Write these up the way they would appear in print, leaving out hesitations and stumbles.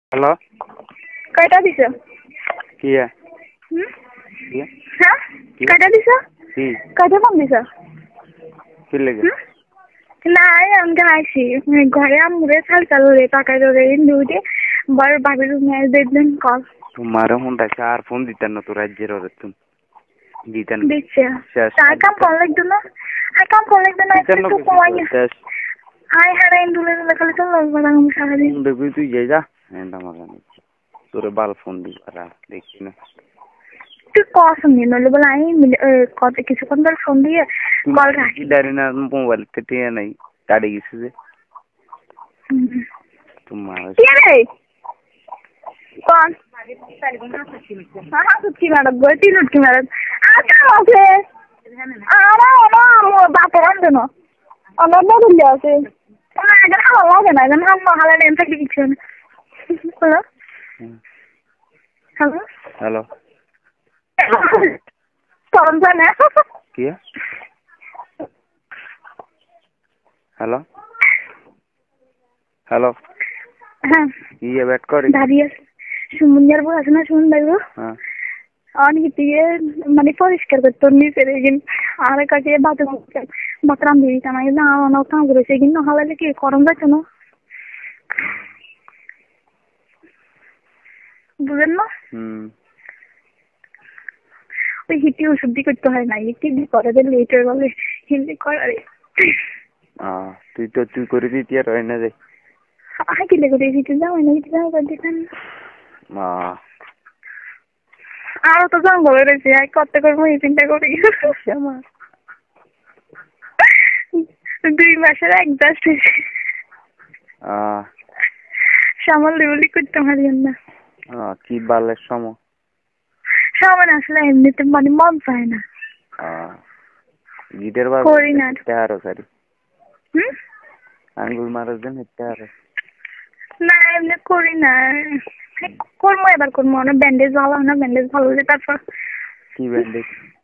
Hello কয়টা দিছ? কি কি হ্যাঁ কি কয়টা দিছ? কি কয়টা ফোন দিছ? কি লেগে নাই আমি আইছি ঘরে আমরে চাল চালু টাকা ধরে ইন্দুতে বড় বাবির রুমে দেখবেন কল তোমার ফোনটা আর ফোন দিতেন না তো রাজ্যের ওরে তুমি দিতেন দিচ্ছে তার কাম কল লাগতো না আর কাম কল লাগতো না একটু কমাই আয় হারা ইন্দুলে খালি তো লাগবে না আমি সারাদিন দেখবি তুই যাই যা এটা মজা নেই তোরে বাল ফোন দিবি দেখছি না তুই কসম নিয়ে নইলে বলে আমি কত কিছুক্ষণ ধরে ফোন দিয়ে কল রাখি ডারি না মোবাইল থেকে নাই কাটে গেছে যে তোমার कौन हाँ सुटकी मैडम गोती लुटकी मैडम आता আছে আরে না বাপের আনতে না আমার না ভুলে আছে না এখন ভালো লাগে না এখন আমার ভালো নেই থাকি কিছু না হ্যালো হ্যালো হ্যালো করম জানে কি হ্যালো হ্যালো হ্যাঁ ইয়ে ব্যাট করে দাঁড়িয়ে সুমন্দির বউ আছে না সুমন ভাইবো হ্যাঁ অনেক দিয়ে মানে পরিষ্কার করতো নিচে কিন্তু আর কাছে বাথরাম দিয়ে দিতাম না আমার কাম করেছে কিন্তু হালালে কি করম যাচ্ছে না বুঝেন না ওই হিটি ওষুধ দিয়ে করতে হয় না হিটি দিয়ে করে দিলে লেট হয়ে গেলে হিন্দি করারে তুই করে দিতি আর হয় না রে কি লেগে হিটি যাও না হিটি যাও করে দিতেন আরো তো জঙ্গল রয়েছে কত করবো এই চিন্তা করি আমার 2 মাসের একজাস্ট হয়েছে সামাল দেবলি করতে পারি না কি বালের সামান আসলে এমনিতে মানে মন চায় না গিটার বার করি না আরো সারি আঙ্গুল মারার জন্য না এমনি করি না করবো এবার করবো না ব্যান্ডেজ ভালো না ব্যান্ডেজ ভালো হলে তারপর কি ব্যান্ডেজ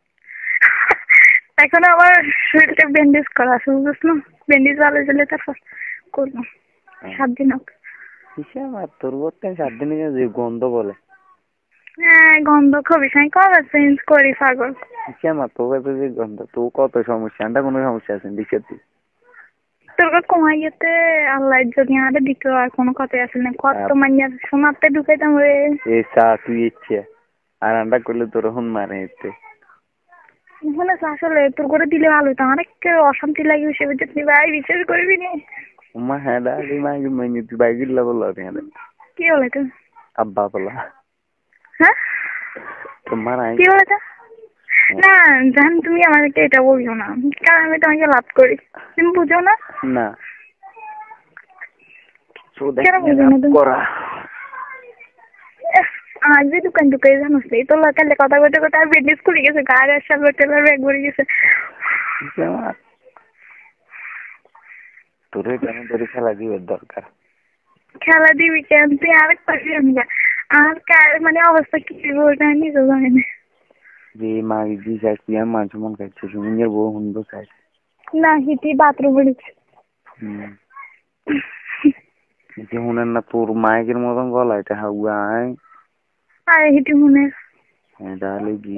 এখন আবার শরীরটা ব্যান্ডেজ করা আছে বুঝলো ব্যান্ডেজ ভালো হলে তারপর করবো 7 দিন হোক আমার তোর বলতে 7 দিনে যে গন্ধ বলে হ্যাঁ গন্ধ খুবই সাই কবে চেঞ্জ করি পাগল আমার তো যে গন্ধ তো কত সমস্যা এটা কোনো সমস্যা আছে দিকে তুই তোর কমাইতে আল্লাহ যদি আমাদের দিকে আর কোনো কথা আসে না কত মাইয়া সোনাতে ঢুকাইতাম রে এই চা তুই ইচ্ছে আর আন্ডা করলে তোর হন মারে এতে মনে আসলে তোর করে দিলে ভালো হতো অনেক অশান্তি লাগে সে তুই ভাই বিচার করবি না মা হ্যাঁ মাইকে মাইনি তুই বাইকের লেভেল লাগে কি বলে তো আব্বা বলা হ্যাঁ তোমার কি বলে তো না জান তুমি আমাকে এটা বলছো না কারণ আমি তোমাকে লাভ করি তুমি বুঝো না না আজ দোকান ঢুকে জানোস এই তো লোকালে কথা বলতে কথা বিজনেস খুলে গেছে গাড়ি আসার হোটেলের ব্যাগ ভরে গেছে তোর ধরে খেলা দিবার দরকার খেলা দিবি কেন তুই আরেক পাশে আর মানে অবস্থা কি ওটা নিজে জানি না যে মাগি দি যাচ্ছি আর মাঝে মন খাইছে সুমিনের বউ হুন্ডো খাইছে না হিটি বাথরুম উঠেছে হিটি হুনের না তোর মাইকের মতন গলা এটা হাওয়ায় আরে হিটি হুনের ডালে কি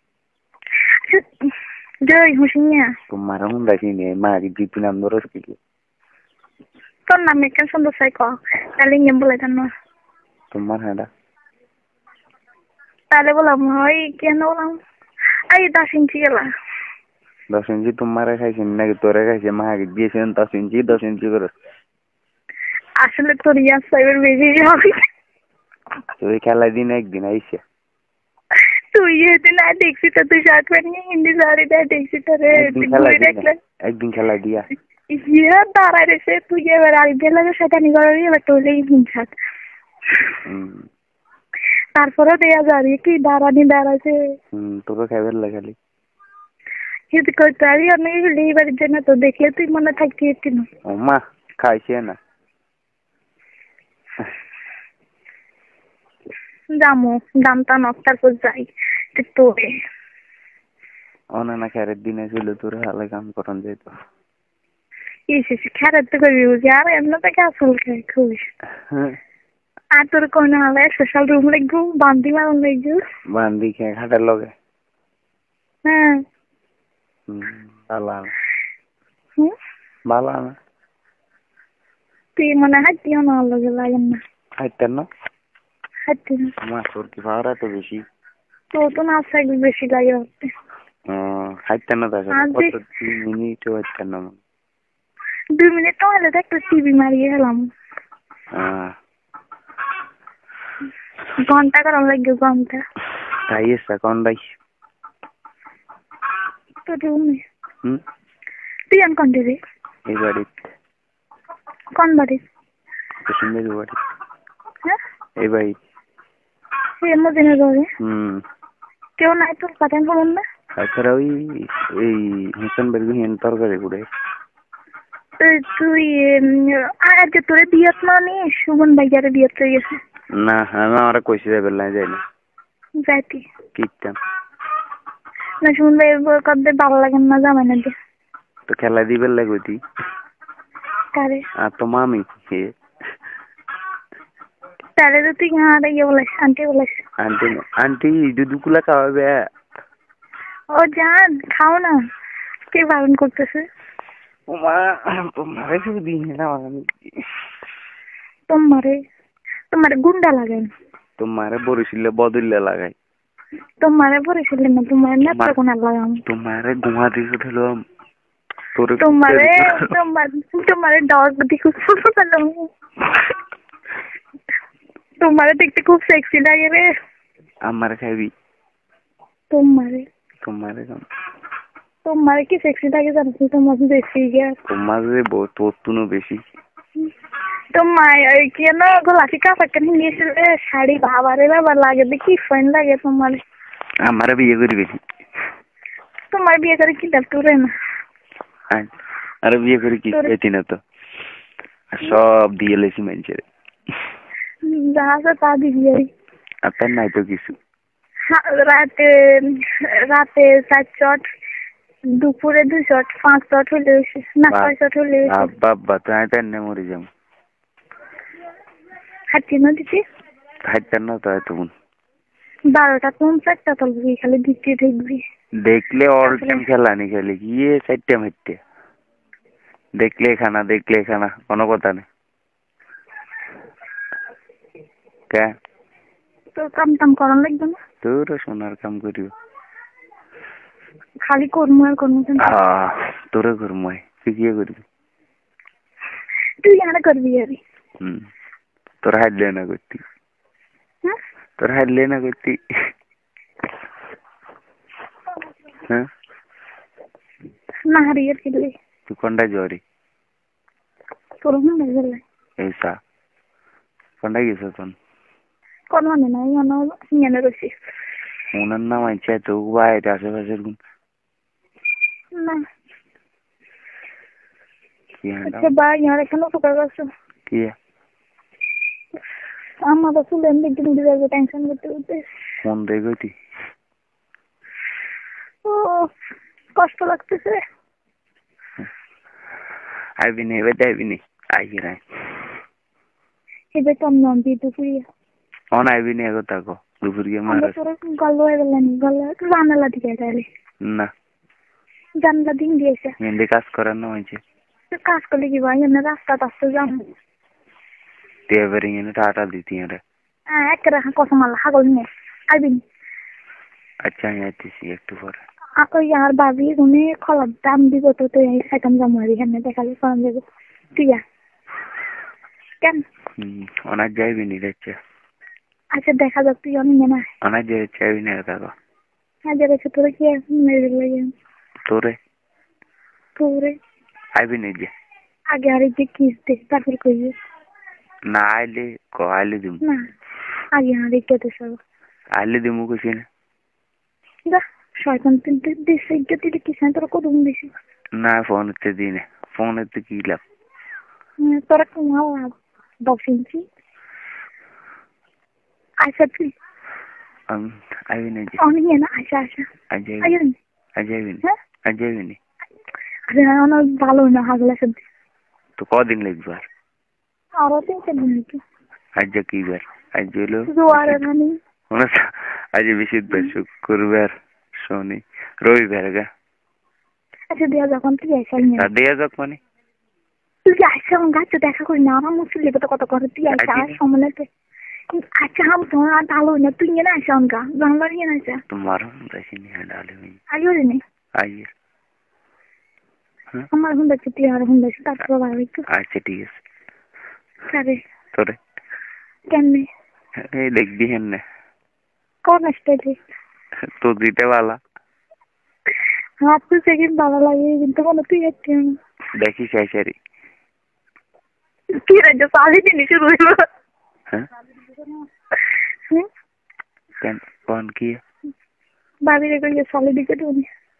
জয় হুসিয়া তোমার হুন্ডা কিনে মাগি জিপি নাম ধরো কি তোর নামে কেন সুন্দর সাই ক তাহলে ইয়ে বলে জানো তোমার হ্যাঁ তাহলে বললাম হয় কেন বললাম এই 10 ইঞ্চি গেলা 10 ইঞ্চি তোমারে খাইছে নাকি তোরে খাইছে মাকে দিয়েছেন 10 ইঞ্চি করে আসলে তোর ইয়ার সাইবার বেশি হবে তুই খেলা দিন একদিন আইসে তুই এতে না দেখছি তো তুই শার্ট পরে হিন্দি শাড়ি দেয় দেখছি তো রে একদিন খেলা দিয়া ইয়া দাঁড়ায় রেছে তুই এবার আগে লাগে সেখানে করে এবার তোলেই হিংসাত তারপরে দেয়া যাবে কি দাঁড়াছে তোকে খাইবার লাগালি কিন্তু করতে পারি আমি এইবারের জন্য তো দেখলে তুই মনে থাকতে এটি না ও মা খাইছে না দামো দামটা নক তারপর যাই তোরে অনানা খেরের দিনে ছিল তোর হালে কাম করন যেত খেরার তো করবি বুঝি আর এমন তো আসল খাই খুবই আর তোর কোন হলে স্পেশাল রুম লাগবো বান্দি মারন লাগবো বান্দি খেয়ে খাটার লগে হ্যাঁ ভালো না ভালো না তুই মনে হাঁটিও না লগে লাগেন না হাঁটতেন না হাঁটতে না আমার তোর কি পাওয়ার এত বেশি তোর তো না সাইকেল বেশি লাগে হচ্ছে হাঁটতেন না তার সাথে কত 2 মিনিটও হাঁটতেন না 2 মিনিট তো হলে তো একটা টিভি মারিয়ে গেলাম ঘন্টা করার লাগবে ঘন্টা তাই এসা কোন ভাই তো রুমে তুই আন কোন রে এই বাড়ি কোন বাড়ি সুন্দর বাড়ি হ্যাঁ এই বাড়ি এই মদিনা যাবে কেউ নাই তোর পাঠান বলুন না তাছাড়া ওই এই হোসেন বেরগু হিন তরকারি করে তুই আজকে তোরে বিয়েত না নিয়ে সুমন ভাইয়ারে বিয়েত হয়ে গেছে না আমি আমরা কইছি যাবে না যাই না যাইতি কিতাম না সুমন ভাই কবে ভালো লাগে না জামাই না তো খেলা দিবে লাগতি কারে আর তো মামি তাহলে তো তুই আরে ইয়ে বলিস আন্টি বলিস আন্টি আন্টি দুদুকুলা খাওয়াবে ও জান খাও না কে বারণ করতেছে ওমা তোমারে শুধু দিন না তোমারে গুন্ডা লাগাই তোমারে বরিশিলে বদলে লাগাই তোমারে বরিশিলে না তোমারে নেত্র কোনা লাগাম তোমারে ঘুমা দিতে দিলাম তোমারে ডগ দেখো তোমারে দেখতে খুব সেক্সি লাগে রে আমার খাবি তোমারে কি সেক্সি লাগে জানিস তোমার বেশি গিয়া তোমারে তোর বেশি তোমার কেন গোলাপি কাপড় কেন নিয়েছিলে শাড়ি বাবারে বাবা লাগে দেখি ফাইন লাগে তোমার আমার বিয়ে করবি তোমার বিয়ে করে কি তোরে না আরে বিয়ে করে কি পেতি না তো সব দিয়ে লেছি মানুষের যা তা দিবি আপনার নাই তো কিছু রাতে 4 চট দুপুরে 2 চট 5 চট হলে না 6 চট হলে বাবা তাই তেনে মরে যাম হাঁটি না দিচ্ছি হাঁটতেন না তো এতক্ষণ 12টা কোন চারটা তলবি খালি দিতে দেখবি দেখলে অল টাইম খেলা নি খেলে গিয়ে 4টা হাঁটতে দেখলে খানা কোনো কথা নেই কে তোর কাম করার লাগবে না তোর সোনার কাম করিও খালি করমু আর করমু তোরে করমু তুই কি করবি তুই আর করবি আরে তোর হাইলে না করতি হ্যাঁ না হারিয়ে গেলে তুই কোনটা জরি তোর মনে গেলে এইসা কোনটা গেছে তোন কোন মানে না ইয়ানো রসি ওনার নাম আছে তো বাইরে আশেপাশের গুণ না আচ্ছা বা ইয়ার এখানে ফোকাস করছো কি আমার তো শুনলেন দেখতে দিতে টেনশন করতে ফোন দেখি ও কষ্ট লাগতেছে আইবি নি আইবি নাই এবে তো নাম দিয়ে দুপুরে অন আইবি নি কথা কো দুপুরে মারা গল্প হয়ে গেলেন জানালা দিকে তাইলে না জানালা দিন দিয়েছে মেন্দে কাজ করার না হয়েছে কাজ করলে কি ভাই এনে রাস্তা টাস্তা যাম তেবারে এনে টাটা দিতি রে এক রাখা কসমাল হাগল নে আইবিন আচ্ছা আইতেছি একটু পরে আপনি यार भाभी उन्हें खला दाम दी तो यही खत्म जमारी है ने देखा ले फोन दे ठीक है কেন অনেক যাইবি নি দেখছে আচ্ছা দেখা যাক তুই অনেক না অনেক যাইবি না দাদা হ্যাঁ যাবে তোরে কি মেরে লাগে তোরে আইবি নি যে আগে আরে যে কিস দে তারপর কই না আইলে দিম না আগে আরে কে তো সব আইলে দিমু কইছি না যা শয়তান তিন দেশে গতি কি সেন্টার কো দুম দিছি না ফোনতে দিনে ফোনতে কি লাভ তোরা কোন বক্সিংছি আচ্ছা তুই আইবি না যে অনেক না আচ্ছা আইবি নি আরে না ভালো না হাগলা সব তো কদিন লাগবে আরো 3-4 দিন আজ কি বার? আজ হলো জোয়ারে মানে আজ বৃহস্পতিবার, শুক্রবার, শনি, রবিবার গা। আচ্ছা দেয়া যখন তুই আইসাল আর দেয়া যাক মানে তুই আইসা আমার গাছে দেখা করি না আমার মুসলিম লেগে তো কত করে তুই আইসা আর সমলাতে আচ্ছা হাম তোমার আর ডালো না তুই না আইসা অনকা জানলার নিয়ে আইসা তোমার দেখিনি ডালে আইও রে নে আইয়ের আমার হুন দেখছি তুই আর হুন দেখছি তারপর বার একটু আচ্ছা ঠিক আছে সারে তোরে কেমনে এই দেখবি হেন কোন স্টেজে তো দিতে বালা হাত তো সেকেন্ড ভালো লাগে কিন্তু কোনো তুই একটু দেখিস আইসারি কি রাজ্য পালি জিনিস শুরু হইল হ্যাঁ কেন কোন কি ভাবি রে কইলে সালে দিকে তুমি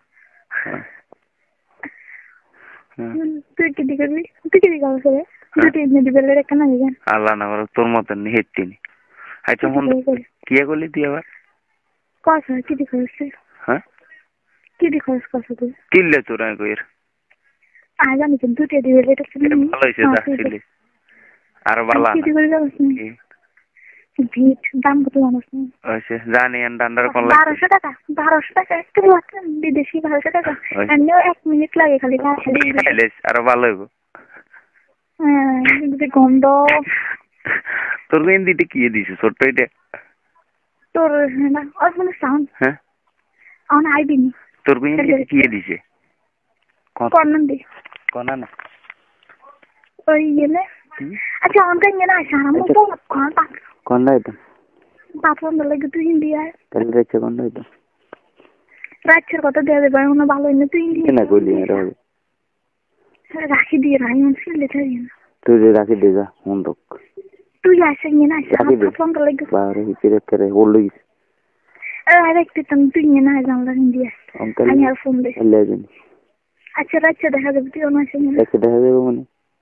তুই কি দিকে তুই কি দিকে আছে দুটি মেডি বেলের একটা না জান আল্লাহ না করে তোর মতন হেট্টিনি আচ্ছা হন কি করলি তুই আবার কস কি দিকে আছে হ্যাঁ কি দিকে আছে কস তুই কিল্লে তোর আই কইর আজ আমি কিন্তু দুটি দিবে এটা ভালো হইছে যাচ্ছিলি আর বালা কি দিকে যাচ্ছিস ভিট দাম কত জানিস না আচ্ছা জানি এন্ড আন্ডার কোন 1200 টাকা একটু লাগছে বিদেশি 1200 টাকা এমনিও 1 মিনিট লাগে খালি আর ভালো হইব হ্যাঁ কিন্তু গন্ধ তোর হিন্দিতে কি দিছিস ছোট্ট এটা তোর না আর মানে সাউন্ড হ্যাঁ অন আইবিনি তোর হিন্দিতে কি দিছে কোনন্দি কোন না ওই ইয়ে আচ্ছা অনকা ইয়ে না সারাম তো কোন এটা পাপন লাগে তুই হিন্দি আর তাহলে রেখে কোন এটা রাজ্যের কথা দেয়া দেবে কোনো ভালো না তুই হিন্দি না কইলি এটা রাখি দিয়ে রাই মুসলে তাই তুই রাখি দে যা হন্দক তুই আসে ইয়ে না পাপন লাগে বারে হিচরে করে হলই আর একটু তুই ইয়ে না জানলা হিন্দি আমি আর ফোন দে লেজেন আচ্ছা রাজ্য দেখা যাবে তুই অন্য আসে আচ্ছা দেখা যাবে মানে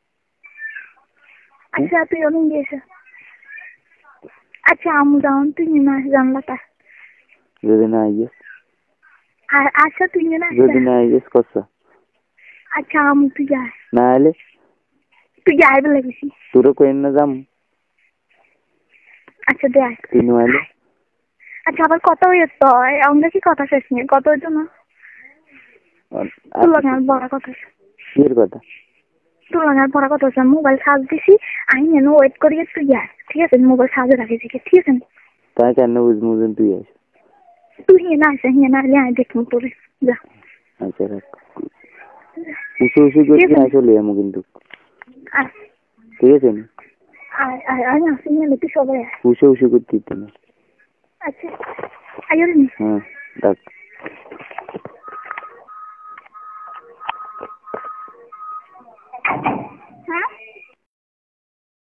আচ্ছা তুই অন্য গিয়েছে আচ্ছা আমু যাওন তুই না জানলাটা যদি না আইয়ে আর আচ্ছা তুই না যদি না আইয়ে কসা আচ্ছা আমু তুই যা না আইলে তুই যাই বলে বেশি তোর কইন না যাম আচ্ছা দেখ তুই না আইলে আচ্ছা আবার কত হইতো আমরা কি কথা শেষ নিয়ে কত হইতো না বড় কথা কির কথা তুলনার পড়া কথা হচ্ছে মোবাইল চার্জ দিছি আমি যেন ওয়েট করি তুই যা ঠিক আছে মোবাইল চার্জে রাখি ঠিক আছে তাই কেন বুঝমুজন তুই আস তুই না আসে না আলে আমি দেখবো তোরে যা আচ্ছা রাখ উসু উসু করে আসলে আমি কিন্তু ঠিক আছে আমি আসি না তুই সবাই উসু উসু করতে দিতে না আচ্ছা আইও রে হ্যাঁ দেখ